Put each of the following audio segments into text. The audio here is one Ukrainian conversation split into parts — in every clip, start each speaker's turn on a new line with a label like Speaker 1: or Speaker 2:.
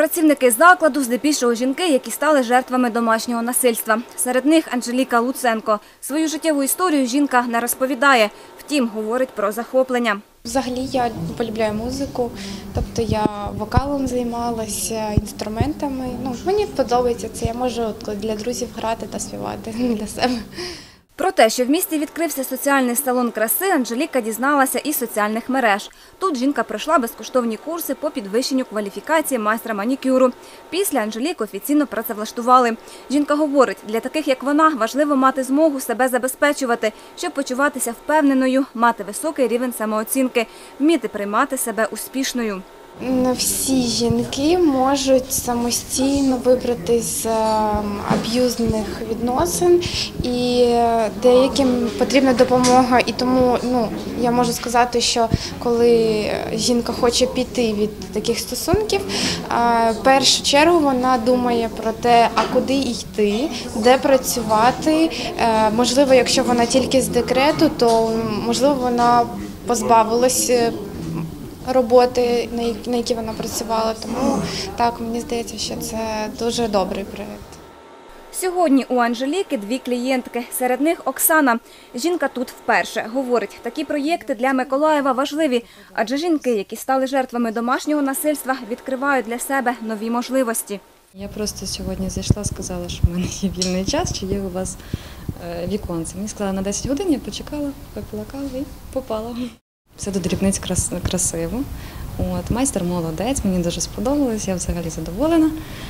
Speaker 1: Працівники закладу – здебільшого жінки, які стали жертвами домашнього насильства. Серед них Анжеліка Луценко. Свою життєву історію жінка не розповідає, втім, говорить про захоплення.
Speaker 2: Взагалі я полюбляю музику, тобто я вокалом займалася, інструментами. Мені подобається це, я можу для друзів грати та співати для себе.
Speaker 1: Про те, що в місті відкрився соціальний салон краси, Анжеліка дізналася із соціальних мереж. Тут жінка пройшла безкоштовні курси по підвищенню кваліфікації майстра манікюру. Після Анжеліку офіційно працевлаштували. Жінка говорить, для таких, як вона, важливо мати змогу себе забезпечувати, щоб почуватися впевненою, мати високий рівень самооцінки, вміти приймати себе успішною.
Speaker 2: Не всі жінки можуть самостійно вибрати з аб'юзних відносин, і деяким потрібна допомога. І тому я можу сказати, що коли жінка хоче піти від таких стосунків, в першу чергу вона думає про те, а куди йти, де працювати. Можливо, якщо вона тільки з декрету, то можливо вона позбавилась роботи, на якій вона працювала. Тому так, мені здається, що це дуже добрий проєкт.
Speaker 1: Сьогодні у Анжеліки 2 клієнтки. Серед них Оксана. Жінка тут вперше. Говорить, такі проєкти для Миколаєва важливі, адже жінки, які стали жертвами домашнього насильства, відкривають для себе нові можливості.
Speaker 3: Я просто сьогодні зайшла, сказала, що в мене є вільний час, чи є у вас віконце. Мені сказали на 10 годин, я почекала, випила каву і попала. Все до дрібниць красиво. Майстер молодець, мені дуже сподобалось, я взагалі задоволена.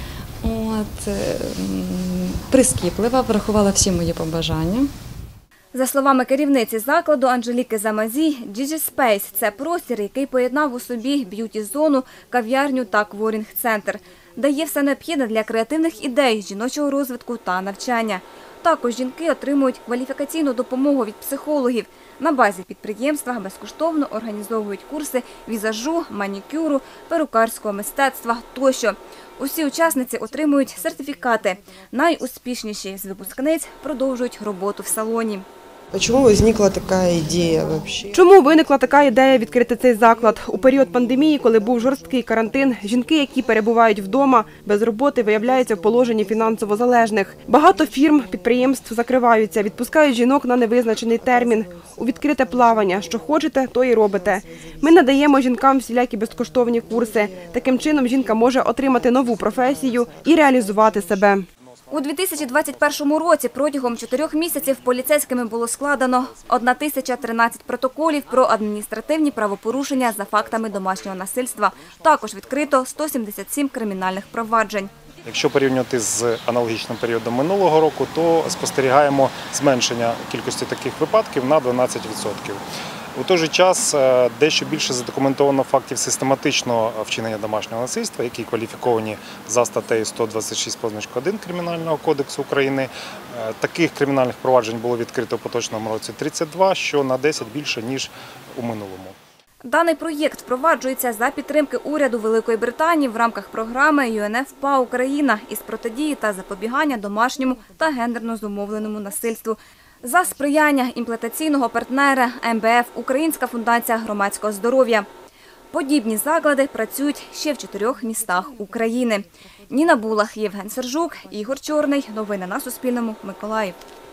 Speaker 3: Прискіплива, врахувала всі мої побажання.
Speaker 1: За словами керівниці закладу Анжеліки Замазій, DigiSpace – це простір, який поєднав у собі б'юті-зону, кав'ярню та кворінг-центр. Дає все необхідне для креативних ідей, жіночого розвитку та навчання. Також жінки отримують кваліфікаційну допомогу від психологів. На базі підприємства безкоштовно організовують курси візажу, манікюру, перукарського мистецтва тощо. Усі учасниці отримують сертифікати. Найуспішніші з випускниць продовжують роботу в салоні.
Speaker 4: Чому виникла така ідея відкрити цей заклад? У період пандемії, коли був жорсткий карантин, жінки, які перебувають вдома, без роботи, виявляються в положенні фінансово залежних. Багато фірм, підприємств закриваються, відпускають жінок на невизначений термін. У відкрите плавання. Що хочете, то і робите. Ми надаємо жінкам всілякі безкоштовні курси. Таким чином жінка може отримати нову професію і реалізувати себе.
Speaker 1: У 2021 році протягом 4 місяців поліцейськими було складено 1013 протоколів про адміністративні правопорушення за фактами домашнього насильства. Також відкрито 177 кримінальних проваджень.
Speaker 5: Якщо порівнювати з аналогічним періодом минулого року, то спостерігаємо зменшення кількості таких випадків на 12%. У той же час дещо більше задокументовано фактів систематичного вчинення домашнього насильства, які кваліфіковані за статтею 126.1 Кримінального кодексу України. Таких кримінальних проваджень було відкрито у поточному році 32, що на 10 більше, ніж у минулому.
Speaker 1: Даний проєкт впроваджується за підтримки уряду Великої Британії в рамках програми UNFPA Україна із протидії та запобігання домашньому та гендерно зумовленому насильству. За сприяння імплантаційного партнера МБФ Українська фундація громадського здоров'я. Подібні заклади працюють ще в 4 містах України. Ніна Булах, Євген Сержук, Ігор Чорний. Новини на Суспільному. Миколаїв.